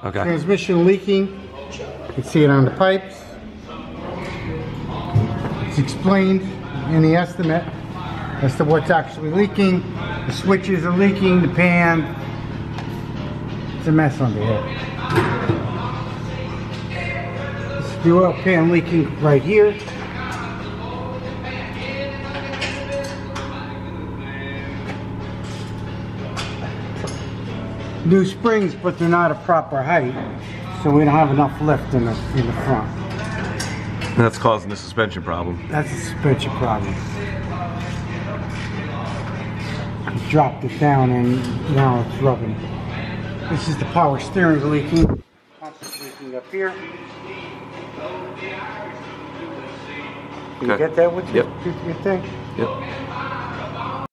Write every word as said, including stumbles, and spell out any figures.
Okay. Transmission leaking. You can see it on the pipes. It's explained in the estimate as to what's actually leaking. The switches are leaking, the pan. It's a mess under here. This is the oil pan leaking right here. New springs, but they're not a proper height, so we don't have enough lift in the in the front. And that's causing the suspension problem. That's a suspension problem. I dropped it down and now it's rubbing. This is the power steering leaking. Pump is leaking up here. Can you Okay. get that with your, Yep. your, your thing? Yep.